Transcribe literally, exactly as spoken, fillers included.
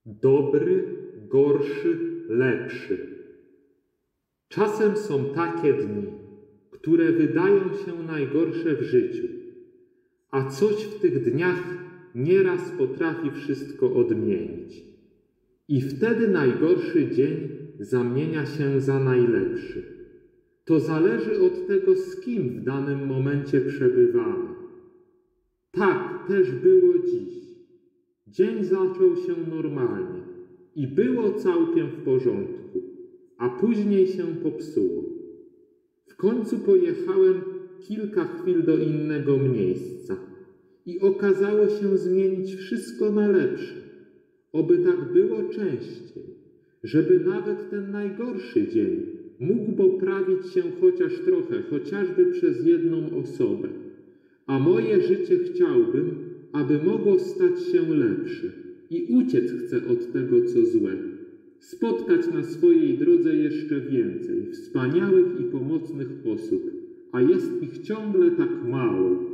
Dobry, gorszy, lepszy. Czasem są takie dni, które wydają się najgorsze w życiu, a coś w tych dniach nieraz potrafi wszystko odmienić. I wtedy najgorszy dzień zamienia się za najlepszy. To zależy od tego, z kim w danym momencie przebywamy. Tak też było dziś. Dzień zaczął się normalnie i było całkiem w porządku, a później się popsuło. W końcu pojechałem kilka chwil do innego miejsca i okazało się zmienić wszystko na lepsze. Oby tak było częściej, żeby nawet ten najgorszy dzień mógł poprawić się chociaż trochę, chociażby przez jedną osobę. A moje życie chciałbym, aby mogło stać się lepsze i uciec chcę od tego, co złe. Spotkać na swojej drodze jeszcze więcej wspaniałych i pomocnych osób, a jest ich ciągle tak mało.